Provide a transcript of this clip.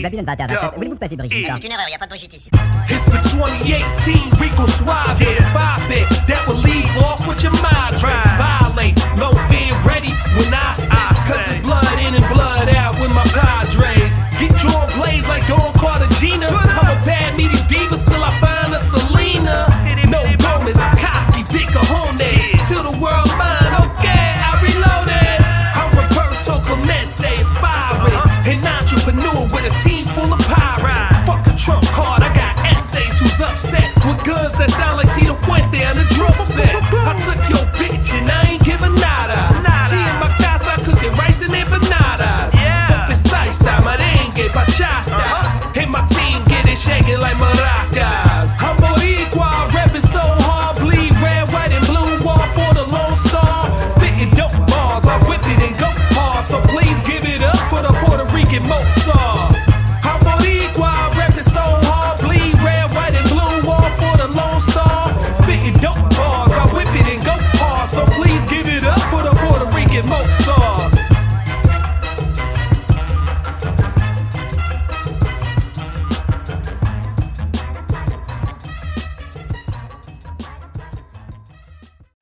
papy vient de battre à la tête. Voulez-vous passer Brigitte? C'est une erreur, y a pas de Brigitte ici. It's the 2018 Rico Suave, Bobby, that will leave off with your madre. Violate, low fin ready when I say, cause it's blood in and blood out with my Padres. Get your blaze like Don Cartagena. I'ma bad me these divas till I find a Selena. No Gomez, I'm cocky, big cojones. Till the world mine, okay, I reloaded. I'm Roberto Clemente, aspiring. An entrepreneur with a team full of pirates. Fuck a trump card, I got essays who's upset with guns that sound like Tito Puente on the drum set. I took your bitch and I ain't giving nada. She in my casa cooking rice and empanadas. Precisa, merengue, bachata. And my team get it shaking like maracas.